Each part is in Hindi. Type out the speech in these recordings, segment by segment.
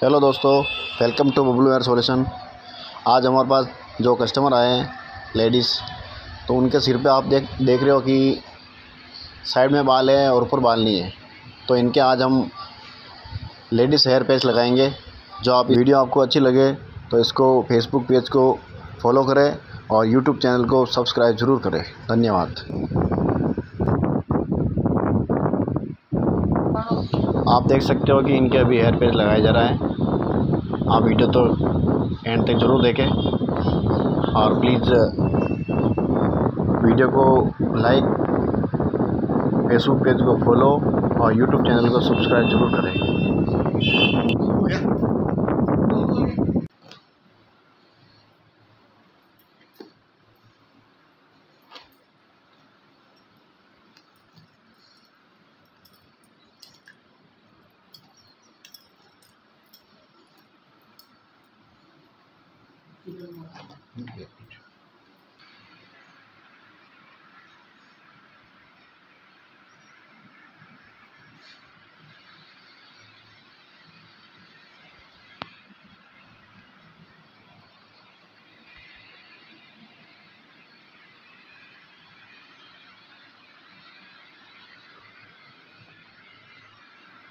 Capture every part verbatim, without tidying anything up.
हेलो दोस्तों, welcome to Bablu hair solution. आज हमारे पास जो कस्टमर आए हैं लेडीज़, तो उनके सिर पे आप देख देख रहे हो कि साइड में बाल है और ऊपर बाल नहीं है। तो इनके आज हम लेडीज़ हेयर पैच लगाएंगे। जो आप वीडियो आपको अच्छी लगे तो इसको फेसबुक पेज को फॉलो करें और यूट्यूब चैनल को सब्सक्राइब ज़रूर करें। धन्यवाद। आप देख सकते हो कि इनके अभी हेयर पैच लगाया जा रहा है। आप वीडियो तो एंड तक ज़रूर देखें और प्लीज़ वीडियो को लाइक, फेसबुक पेज को फॉलो और यूट्यूब चैनल को सब्सक्राइब ज़रूर करें।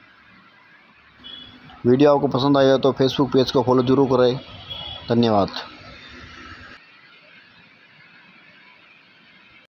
वीडियो आपको पसंद आया तो फेसबुक पेज को फॉलो ज़रूर करें। धन्यवाद।